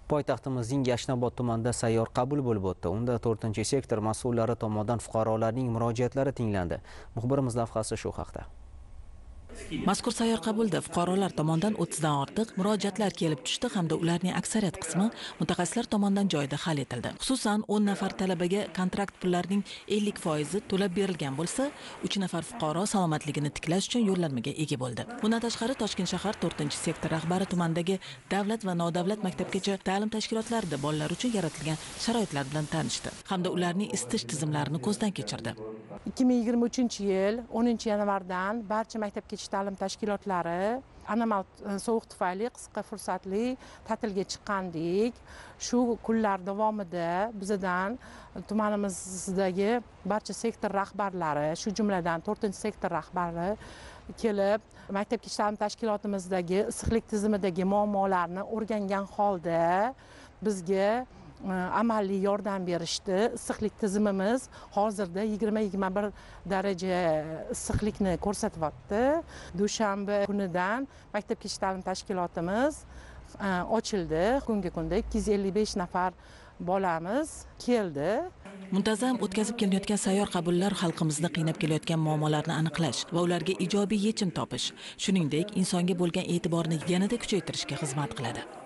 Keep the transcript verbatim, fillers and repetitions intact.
Poytaxtimizning Yashnobod tumanida sayyor qabul bo'lib o'tdi. Unda to'rtinchi sektor mas'ullari tomonidan fuqarolarning murojaatlari tinglandi. Muxbirimiz lavhasi shu haqda. Mazkur sayyor qabulda fuqarolar tomonidan o'ttizdan ortiq murojaatlar kelib tushdi hamda ularning aksariyat qismi mutaxassislar tomonidan joyida hal etildi. Xususan, o'n nafar talabaga kontrakt pullarining ellik foizi to'lab berilgan bo'lsa, uch nafar fuqaro salomatligini tiklash uchun yo'llanmaga ega bo'ldi. Bundan tashqari Toshkent shahar to'rtinchi sektor rahbari tumandagi davlat va nodavlat maktabgacha ta'lim tashkilotlarida bolalar uchun yaratilgan sharoitlar bilan tanishdi hamda ularning isitish tizimlarini ko'zdan kechirdi. ikki ming yigirma uchinchi yil o'ninchi yanvardan barcha maktabgacha ta'lim tashkilotlari anomal sovuq tufayli qisqa fursatli ta'tilga chiqqandik. Shu kunlar davomida bizdan tumanimizdagi barcha sektor rahbarlari, shu jumladan to'rtinchi sektor rahbari kelib, maktabgacha ta'lim tashkilotimizdagi issiqlik tizimidagi muammolarni o'rgangan holda bizga amaliy yordam berishdi. Issiqlik tizimimiz hozirda yigirma yigirma bir daraja issiqlikni ko'rsatyapti. Dushanba kunidan maktabgacha ta'lim tashkilotimiz ochildi. Kunga kunda ikki yuz ellik besh nafar bolamiz keldi. Muntazam o'tkazib kelinayotgan sayyor qabullar xalqimizni qiynab kelayotgan muammolarni aniqlash va ularga ijobiy yechim topish, shuningdek, insonga bo'lgan e'tiborni yanada kuchaytirishga xizmat qiladi.